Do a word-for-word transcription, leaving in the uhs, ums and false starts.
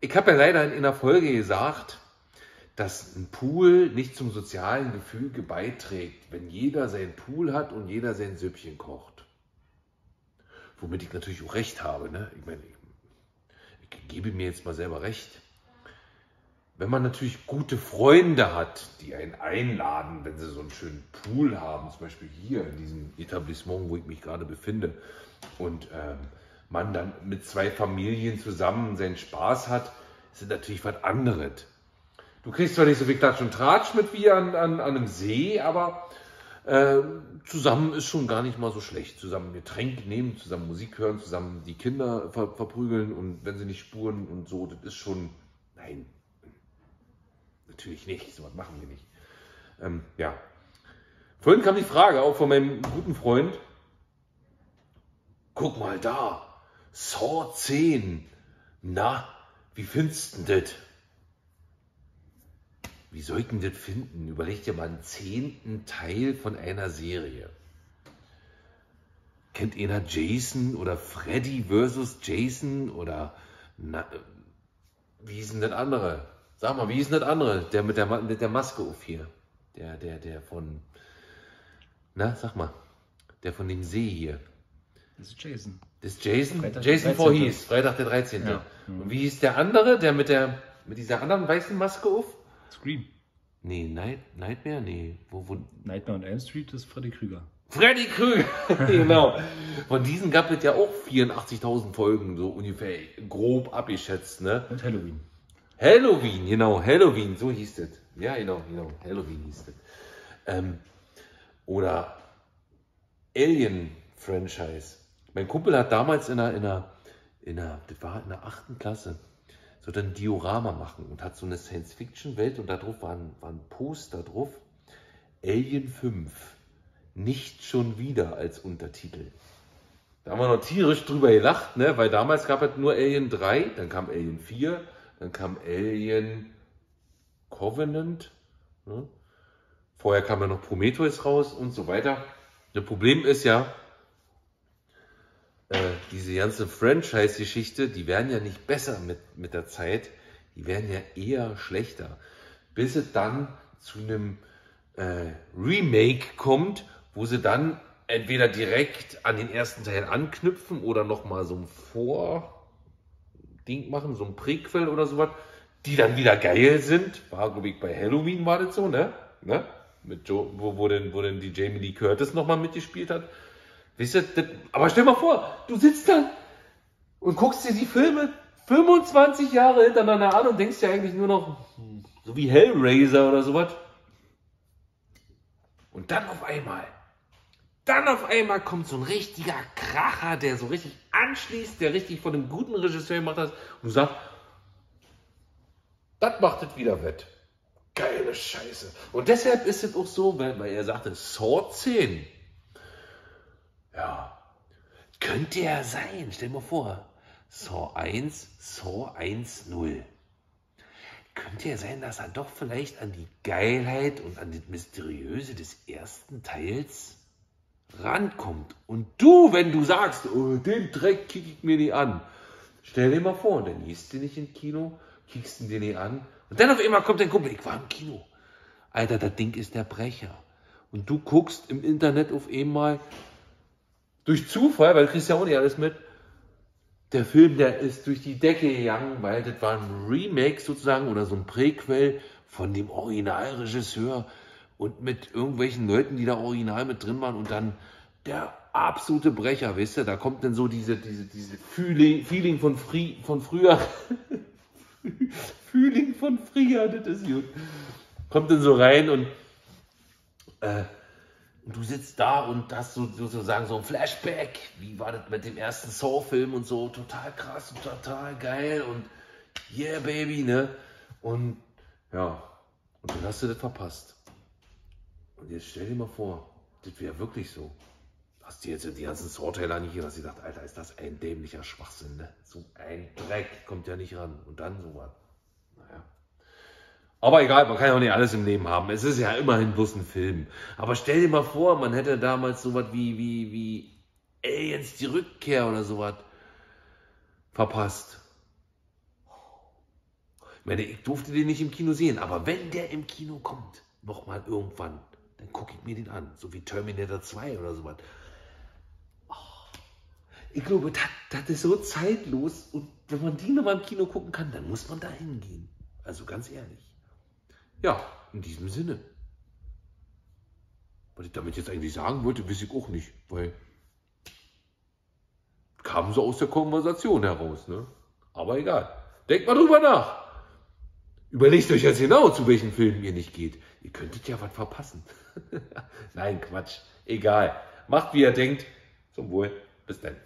ich habe ja leider in einer Folge gesagt, dass ein Pool nicht zum sozialen Gefüge beiträgt, wenn jeder seinen Pool hat und jeder sein Süppchen kocht. Womit ich natürlich auch recht habe. Ne? Ich meine, ich, ich gebe mir jetzt mal selber recht. Wenn man natürlich gute Freunde hat, die einen einladen, wenn sie so einen schönen Pool haben, zum Beispiel hier in diesem Etablissement, wo ich mich gerade befinde, und ähm, man dann mit zwei Familien zusammen seinen Spaß hat, ist das natürlich was anderes. Du kriegst zwar nicht so viel Klatsch und Tratsch mit wie an, an, an einem See, aber äh, zusammen ist schon gar nicht mal so schlecht. Zusammen ein Getränk nehmen, zusammen Musik hören, zusammen die Kinder ver, verprügeln und wenn sie nicht spuren und so, das ist schon, nein, natürlich nicht, so was machen wir nicht. Ähm, ja. Vorhin kam die Frage auch von meinem guten Freund, guck mal da, Saw zehn, na, wie findest du das? Wie soll ich denn das finden? Überleg dir mal einen zehnten Teil von einer Serie. Kennt einer Jason oder Freddy versus Jason oder na, wie ist denn das andere? Sag mal, wie ist denn das andere? Der mit der, mit der Maske auf hier. Der, der, der von, na, sag mal, der von dem See hier. Das ist Jason. Das ist Jason? Freitag Jason der Voorhees, Freitag der dreizehnte. Ja. Mhm. Und wie hieß der andere, der mit der mit dieser anderen weißen Maske auf? Scream. Nee, Night, Nightmare? Nee. Wo, wo? Nightmare on Elm Street ist Freddy Krüger. Freddy Krüger, genau. Von diesen gab es ja auch vierundachtzigtausend Folgen, so ungefähr grob abgeschätzt, ne? Und Halloween. Halloween, genau, Halloween, so hieß das. Ja, genau, genau, Halloween hieß das. Ähm, oder Alien-Franchise. Mein Kumpel hat damals in einer, in einer, in einer, das war in der achten Klasse, so ein Diorama machen und hat so eine Science-Fiction-Welt und da drauf war ein, war ein Poster drauf, Alien fünf, nicht schon wieder als Untertitel. Da haben wir noch tierisch drüber gelacht, ne? Weil damals gab es nur Alien drei, dann kam Alien vier, dann kam Alien Covenant, ne? Vorher kam ja noch Prometheus raus und so weiter. Das Problem ist ja, äh, diese ganze Franchise-Geschichte, die werden ja nicht besser mit, mit der Zeit, die werden ja eher schlechter, bis es dann zu einem äh, Remake kommt, wo sie dann entweder direkt an den ersten Teil anknüpfen oder nochmal so ein Vor-Ding machen, so ein Prequel oder sowas, die dann wieder geil sind. War, glaube ich, bei Halloween war das so, ne? ne? Mit Joe, wo, wo, denn, wo denn die Jamie Lee Curtis nochmal mitgespielt hat. Weißt du, das, aber stell mal vor, du sitzt da und guckst dir die Filme fünfundzwanzig Jahre hintereinander an und denkst dir eigentlich nur noch, so wie Hellraiser oder sowas. Und dann auf einmal, dann auf einmal kommt so ein richtiger Kracher, der so richtig anschließt, der richtig von einem guten Regisseur gemacht hat und sagt, das macht es wieder wett. Geile Scheiße. Und deshalb ist es auch so, weil, weil er sagte, Saw zehn. Ja, könnte ja sein, stell dir mal vor, Saw eins, Saw eins null. Könnte ja sein, dass er doch vielleicht an die Geilheit und an das Mysteriöse des ersten Teils rankommt. Und du, wenn du sagst, oh, den Dreck kicke ich mir nicht an, stell dir mal vor, dann gehst du nicht ins Kino, kickst du dir nicht an und dann auf einmal kommt dein Kumpel, ich war im Kino. Alter, das Ding ist der Brecher. Und du guckst im Internet auf einmal durch Zufall, weil du kriegst ja auch nicht alles mit, der Film, der ist durch die Decke gegangen, weil das war ein Remake sozusagen oder so ein Präquel von dem Originalregisseur und mit irgendwelchen Leuten, die da original mit drin waren und dann der absolute Brecher, weißt du, da kommt dann so diese, diese, diese Feeling, Feeling von, Fri, von früher, Feeling von früher, das ist gut, kommt dann so rein und äh, du sitzt da und hast so, sozusagen so ein Flashback. Wie war das mit dem ersten Saw-Film und so? Total krass und total geil und yeah, baby, ne? Und ja, und dann hast du das verpasst. Und jetzt stell dir mal vor, das wäre wirklich so. Hast du jetzt die ganzen Saw-Teile nicht hier, hast du gedacht, Alter, ist das ein dämlicher Schwachsinn, ne? So ein Dreck kommt ja nicht ran. Und dann so was. Naja. Aber egal, man kann ja auch nicht alles im Leben haben. Es ist ja immerhin bloß ein Film. Aber stell dir mal vor, man hätte damals sowas wie, wie, wie Aliens die Rückkehr oder sowas verpasst. meine, ich durfte den nicht im Kino sehen, aber wenn der im Kino kommt, nochmal irgendwann, dann gucke ich mir den an. So wie Terminator zwei oder sowas. Oh, ich glaube, das, das ist so zeitlos. Und wenn man die nochmal im Kino gucken kann, dann muss man da hingehen. Also ganz ehrlich. Ja, in diesem Sinne. Was ich damit jetzt eigentlich sagen wollte, weiß ich auch nicht. Weil kam so aus der Konversation heraus. Ne? Aber egal. Denkt mal drüber nach. Überlegt euch jetzt genau, zu welchen Filmen ihr nicht geht. Ihr könntet ja was verpassen. Nein, Quatsch. Egal. Macht, wie ihr denkt. Zum Wohl. Bis dann.